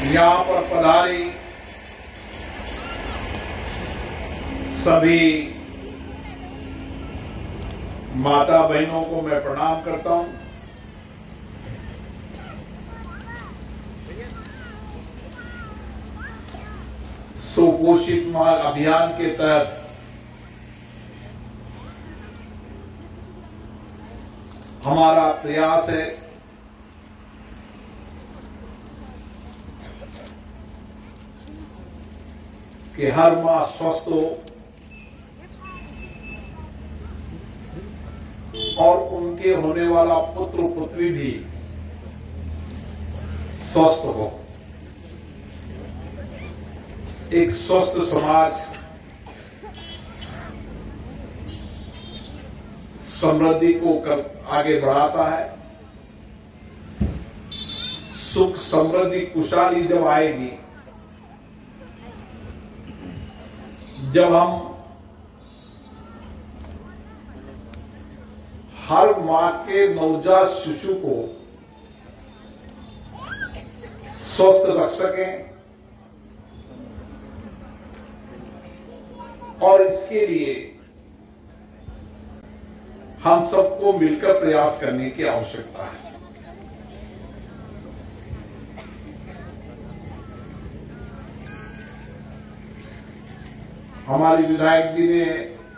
यहां पर पधारी सभी माता बहनों को मैं प्रणाम करता हूं। सुपोषित माँ अभियान के तहत हमारा प्रयास है कि हर मां स्वस्थ हो और उनके होने वाला पुत्र पुत्री भी स्वस्थ हो। एक स्वस्थ समाज समृद्धि को आगे बढ़ाता है। सुख समृद्धि खुशहाली जब आएगी, जब हम हर मां के नवजात शिशु को स्वस्थ रख सकें और इसके लिए हम सबको मिलकर प्रयास करने की आवश्यकता है। हमारी विधायक जी ने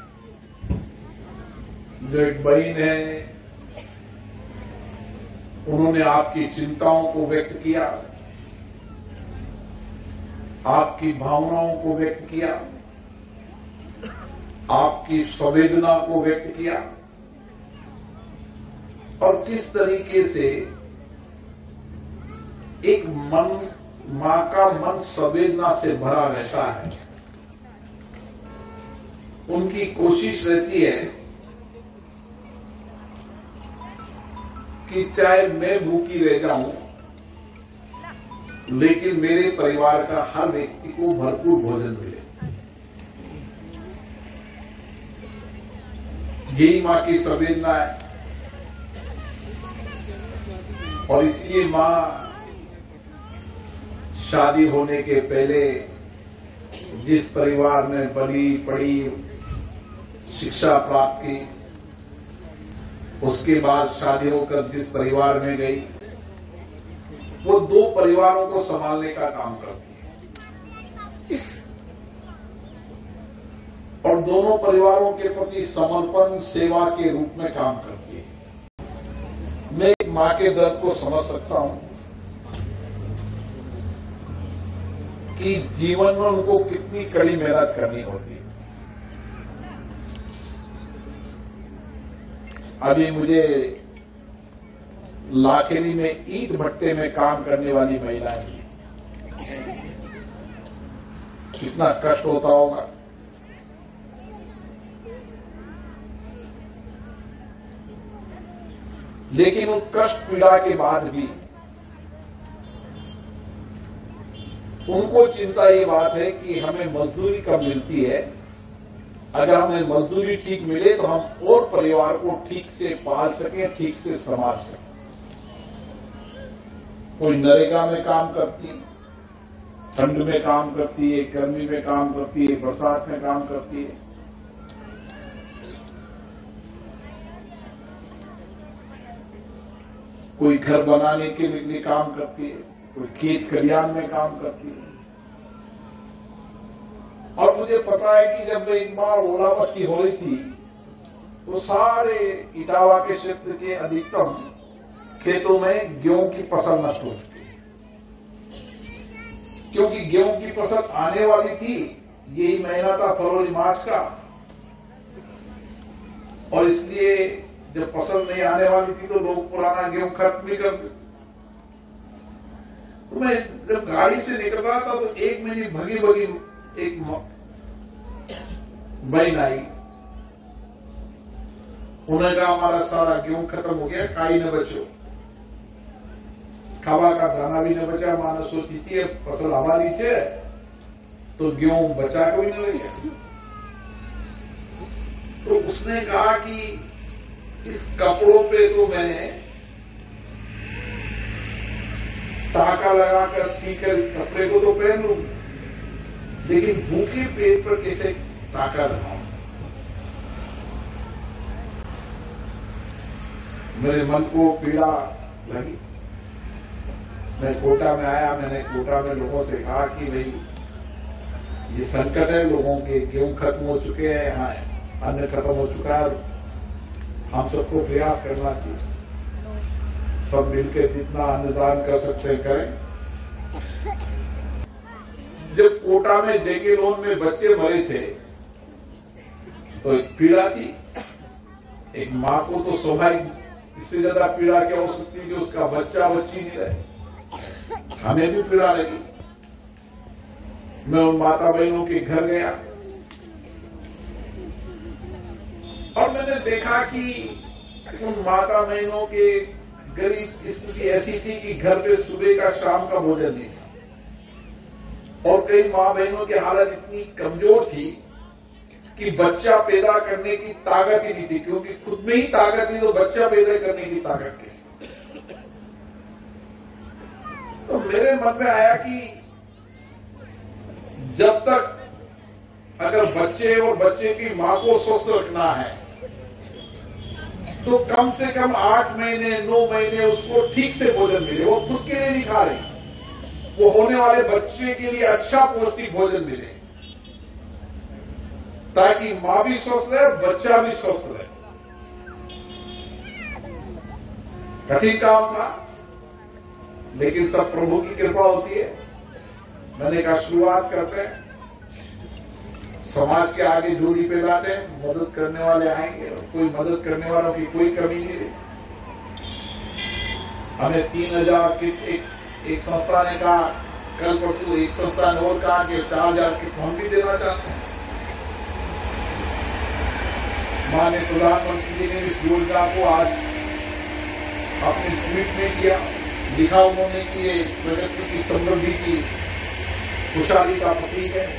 जो एक बहन है, उन्होंने आपकी चिंताओं को व्यक्त किया, आपकी भावनाओं को व्यक्त किया, आपकी संवेदना को व्यक्त किया और किस तरीके से एक मन, मां का मन संवेदना से भरा रहता है। उनकी कोशिश रहती है कि चाहे मैं भूखी रह जाऊं, लेकिन मेरे परिवार का हर व्यक्ति को भरपूर भोजन मिले। यही मां की संवेदना है और इसलिए मां शादी होने के पहले जिस परिवार में बड़ी पड़ी शिक्षा प्राप्त की, उसके बाद शादी होकर जिस परिवार में गई, वो दो परिवारों को संभालने का काम करती है और दोनों परिवारों के प्रति समर्पण सेवा के रूप में काम करती है। मैं एक मां के दर्द को समझ सकता हूं कि जीवन में उनको कितनी कड़ी मेहनत करनी होती है। अभी मुझे लाखेरी में ईंट भट्टे में काम करने वाली महिलाएं, कितना कष्ट होता होगा। लेकिन उन कष्ट पीड़ा के बाद भी उनको चिंता ये बात है कि हमें मजदूरी कब मिलती है। अगर हमें मजदूरी ठीक मिले तो हम और परिवार को ठीक से पाल सकें, ठीक से संभाल सकें। कोई नरेगा में काम करती है, ठंड में काम करती है, गर्मी में काम करती है, बरसात में काम करती है। कोई घर बनाने के लिए काम करती है, कोई खेत खलिहान में काम करती है। और मुझे पता है कि जब एक बार ओलावृष्टि हो रही थी तो सारे इटावा के क्षेत्र के अधिकतम खेतों में गेहूं की फसल नष्ट हो चुकी, क्योंकि गेहूं की फसल आने वाली थी। यही महीना था फरवरी मार्च का, और इसलिए जब फसल नहीं आने वाली थी तो लोग पुराना गेहूं खत्म भी कर देते। तो मैं जब गाड़ी से निकल रहा था तो एक मेरी भगी भगी एक बहन आई। उन्होंने कहा हमारा सारा गेहूं खत्म हो गया, काई न बचो, खावा का दाना भी न बचा। मां ने सोची थी अब फसल हमारी है तो गेहूं बचा कोई न ले गया। तो उसने कहा कि इस कपड़ों पे तो मैं टाका लगाकर सीकर इस कपड़े को तो पहन लूं, लेकिन भूखे पेट पर कैसे टाका लगाऊं? मेरे मन को पीड़ा लगी। मैं कोटा में आया, मैंने कोटा में लोगों से कहा कि भाई ये संकट है, लोगों के गेहूं खत्म हो चुके हैं, यहाँ अन्न खत्म हो चुका है, हम सबको प्रयास करना चाहिए, सब मिलकर जितना अन्नदान कर सकते हैं करें। जब कोटा में जेके लोन में बच्चे मरे थे तो एक पीड़ा थी, एक मां को तो स्वाभाविक इससे ज्यादा पीड़ा क्या हो सकती है कि उसका बच्चा बच्ची नहीं रहे। हमें भी पीड़ा लगी। मैं उन माता बहनों के घर गया और मैंने देखा कि उन माता बहनों के गरीब स्थिति ऐसी थी कि घर पे सुबह का शाम का भोजन नहीं था, और कई मां बहनों की हालत इतनी कमजोर थी कि बच्चा पैदा करने की ताकत ही नहीं थी, क्योंकि खुद में ही ताकत नहीं तो बच्चा पैदा करने की ताकत कैसी। तो मेरे मन में आया कि जब तक अगर बच्चे और बच्चे की मां को स्वस्थ रखना है तो कम से कम 8 महीने 9 महीने उसको ठीक से भोजन मिले। वो खुद के लिए नहीं खा रही, वो होने वाले बच्चे के लिए अच्छा पौष्टिक भोजन मिले, ताकि मां भी स्वस्थ रहे और बच्चा भी स्वस्थ रहे। कठिन काम था, लेकिन सब प्रभु की कृपा होती है। मैंने कहा शुरुआत करते हैं, समाज के आगे जोड़ी फैलाते हैं, मदद करने वाले आएंगे और कोई मदद करने वालों की कोई कमी नहीं रही। हमें 3000 किट एक संस्था ने कहा, कल परसों एक संस्था ने और कहा कि 4000 किट हम भी देना चाहते हैं। माननीय प्रधानमंत्री जी ने इस योजना को आज अपने ट्वीट में किया, लिखा उन्होंने कि ये प्रगति की समृद्धि की खुशहाली का प्रतीक है।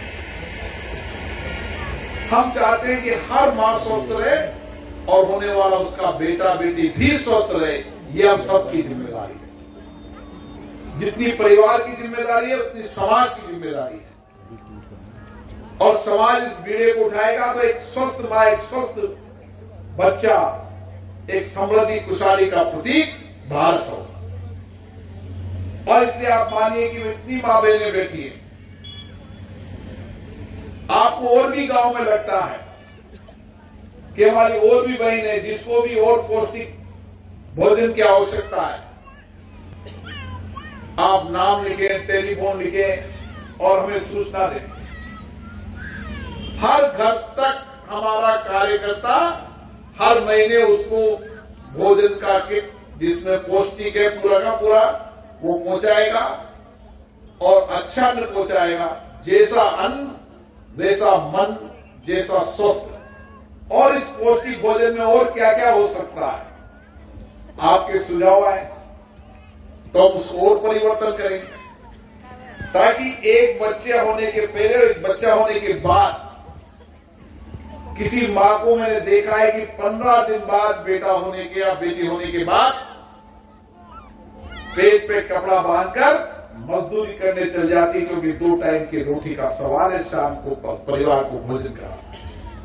हम चाहते हैं कि हर मां स्वस्थ रहे और होने वाला उसका बेटा बेटी भी स्वस्थ रहे। ये हम सबकी जिम्मेदारी है। जितनी परिवार की जिम्मेदारी है उतनी समाज की जिम्मेदारी है, और समाज इस बीड़े को उठाएगा तो एक स्वस्थ मां, एक स्वस्थ बच्चा, एक समृद्धि खुशहाली का प्रतीक भारत होगा। और इसलिए आप मानिए कि इतनी मां बहनें बैठी है, आपको और भी गांव में लगता है कि हमारी और भी बहन है जिसको भी और पौष्टिक भोजन की आवश्यकता है, आप नाम लिखें, टेलीफोन लिखें और हमें सूचना दें। हर घर तक हमारा कार्यकर्ता हर महीने उसको भोजन का किट जिसमें पौष्टिक है पूरा का पूरा वो पहुंचाएगा, और अच्छा अन्न पहुंचाएगा। जैसा अन्न वैसा मन, जैसा स्वस्थ। और इस पौष्टिक भोजन में और क्या क्या हो सकता है, आपके सुझाव आए तो हम उसको और परिवर्तन करेंगे, ताकि एक बच्चे होने के पहले और एक बच्चा होने के बाद, किसी मां को मैंने देखा है कि 15 दिन बाद बेटा होने के या बेटी होने के बाद पेट पे कपड़ा बांधकर मजदूरी करने चल जाती, क्योंकि 2 टाइम की रोटी का सवाल है, शाम को परिवार को भोजन कराना।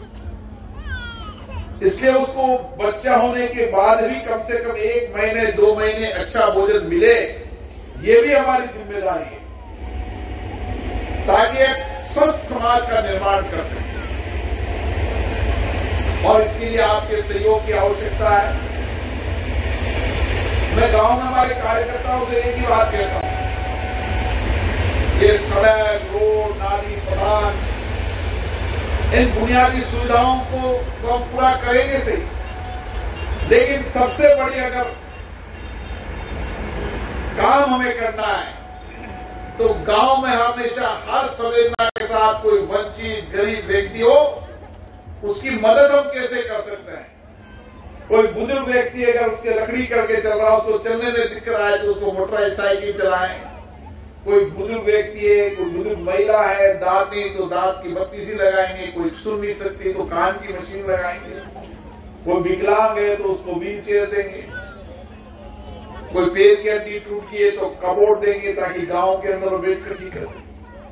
इसलिए उसको बच्चा होने के बाद भी कम से कम 1 महीने 2 महीने अच्छा भोजन मिले, ये भी हमारी जिम्मेदारी है, ताकि एक स्वस्थ समाज का निर्माण कर सके। और इसके लिए आपके सहयोग की आवश्यकता है। मैं गांव में हमारे कार्यकर्ताओं से एक ही बात कहता हूं, ये सड़क, रोड, नाली, प्रधान, इन बुनियादी सुविधाओं को तो हम पूरा करेंगे सही, लेकिन सबसे बड़ी अगर काम हमें करना है तो गांव में हमेशा हर संवेदना के साथ कोई वंचित गरीब व्यक्ति हो, उसकी मदद हम कैसे कर सकते हैं। कोई बुजुर्ग व्यक्ति अगर उसके लकड़ी करके चल रहा हो, उसको चलने में दिक्कत आए तो उसको मोटरसाइकिल चलाएं। कोई बुजुर्ग व्यक्ति है, कोई बुजुर्ग महिला है, दांत नहीं तो दांत की बत्ती सी लगाएंगे, कोई सुन नहीं सकती तो कान की मशीन लगाएंगे, कोई विकलांग है तो उसको व्हील चेयर देंगे। कोई पैर की हड्डी टूट गई है तो कबोर्ड देंगे ताकि गांव के अंदर वो बैठ कर ठीक कर।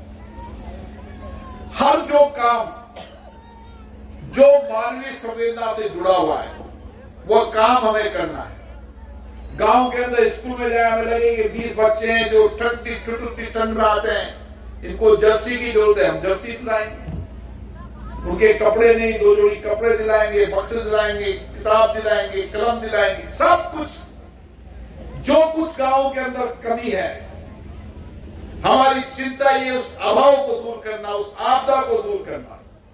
हर जो काम जो मानवीय संवेदना से जुड़ा हुआ है वो काम हमें करना है। गांव के अंदर स्कूल में जाए हमें लगेंगे 20 बच्चे हैं जो ठंड में आते हैं, इनको जर्सी की जरूरत है, हम जर्सी दिलाएंगे। उनके कपड़े नहीं, 2 जोड़ी कपड़े दिलाएंगे, बक्से दिलाएंगे, किताब दिलाएंगे, कलम दिलाएंगे, सब कुछ जो कुछ गांव के अंदर कमी है। हमारी चिंता ये उस अभाव को दूर करना, उस आपदा को दूर करना।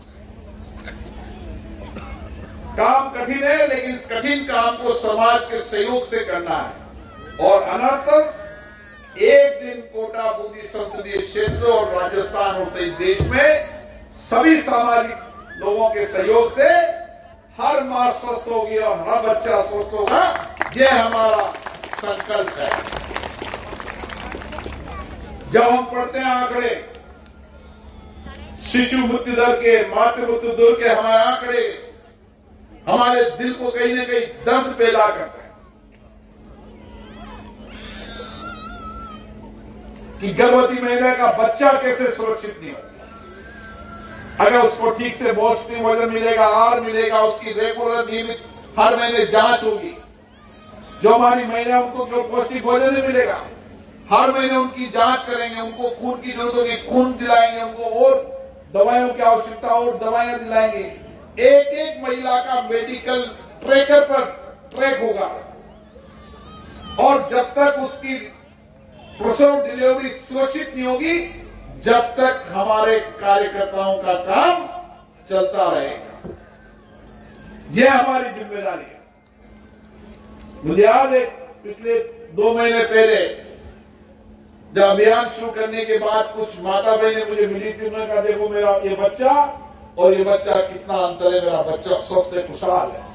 काम कठिन है लेकिन इस कठिन काम को समाज के सहयोग से करना है। और अनर्थक एक दिन कोटा बूंदी संसदीय क्षेत्र और राजस्थान और सहित देश में सभी सामाजिक लोगों के सहयोग से हर मां स्वस्थ होगी और हर बच्चा स्वस्थ होगा, ये हमारा संकल्प है। जब हम पढ़ते हैं आंकड़े, शिशु मृत्यु दर के, मातृ मृत्यु दर के हमारे आंकड़े हमारे दिल को कहीं न कहीं दर्द पैदा करते हैं कि गर्भवती महिला का बच्चा कैसे सुरक्षित नहीं हो। अगर उसको ठीक से पौष्टिक भोजन मिलेगा, आहार मिलेगा, उसकी रेगुलर नियमित हर महीने जांच होगी। जो हमारी महिला उनको जो पौष्टिक भोजन नहीं मिलेगा, हर महीने उनकी जांच करेंगे, उनको खून की जरूरत होगी, खून दिलाएंगे, उनको और दवाइयों की आवश्यकता और दवाइयां दिलाएंगे। एक एक महिला का मेडिकल ट्रैकर पर ट्रैक होगा और जब तक उसकी प्रसव डिलीवरी सुरक्षित नहीं होगी, जब तक हमारे कार्यकर्ताओं का काम चलता रहेगा। यह हमारी जिम्मेदारी है। मुझे याद है पिछले 2 महीने पहले जब अभियान शुरू करने के बाद कुछ माता बहनें मुझे मिली थी, उन्होंने कहा देखो मेरा ये बच्चा और ये बच्चा कितना अंतर है, मेरा बच्चा स्वस्थ है, खुशहाल है।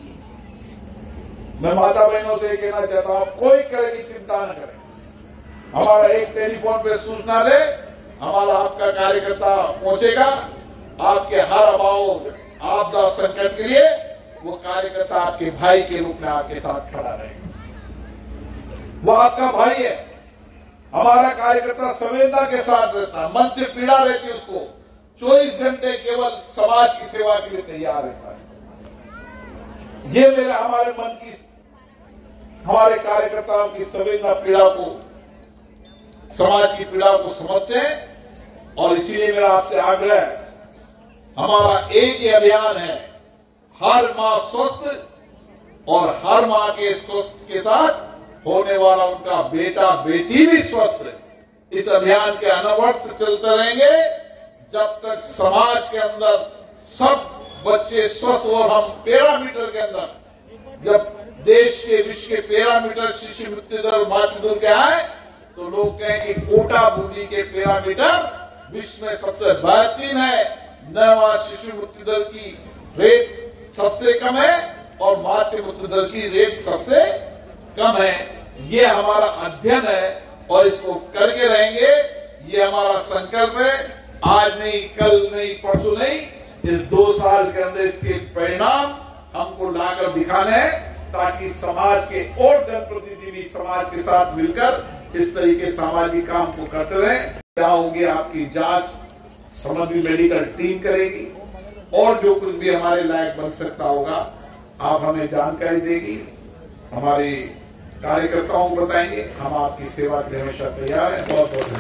मैं माता बहनों से कहना चाहता हूं, कोई तरह की चिंता न करें। हमारा एक टेलीफोन पे सूचना दे, हमारा आपका कार्यकर्ता पहुंचेगा। आपके हर अभाव आपदा संकट के लिए वो कार्यकर्ता आपके भाई के रूप में आपके साथ खड़ा रहेगा। वो आपका भाई है। हमारा कार्यकर्ता संवेदना के साथ रहता है, मन से पीड़ा रहती है उसको, 24 घंटे केवल समाज की सेवा के लिए तैयार रहता है। ये मेरे हमारे मन की, हमारे कार्यकर्ताओं की संवेदना पीड़ा को, समाज की पीड़ा को समझते हैं और इसीलिए मेरा आपसे आग्रह है, हमारा एक ही अभियान है, हर मां स्वस्थ और हर मां के स्वस्थ के साथ होने वाला उनका बेटा बेटी भी स्वस्थ। इस अभियान के अनवरत चलते रहेंगे जब तक समाज के अंदर सब बच्चे स्वस्थ। और हम पैरामीटर के अंदर जब देश के विश्व के पैरामीटर शिशु मृत्यु दर मातृ दर के आए तो लोग कहें कि कोटा बूंदी के पैरामीटर विश्व में सबसे बेहतरीन है। नवा शिशु मृत्यु दर की रेट सबसे कम है और मातृ मृत्यु दर की रेट सबसे कम है। ये हमारा अध्ययन है और इसको करके रहेंगे। ये हमारा संकल्प है। आज नहीं, कल नहीं, परसों नहीं, इस 2 साल के अंदर इसके परिणाम हमको लाकर दिखाने हैं ताकि समाज के और जनप्रतिनिधि भी समाज के साथ मिलकर इस तरीके सामाजिक काम को करते रहें। क्या होंगे, आपकी जांच संबंधी मेडिकल टीम करेगी और जो कुछ भी हमारे लायक बन सकता होगा आप हमें जानकारी देगी, हमारे कार्यकर्ताओं को बताएंगे। हम आपकी सेवा के लिए हमेशा तैयार हैं। बहुत बहुत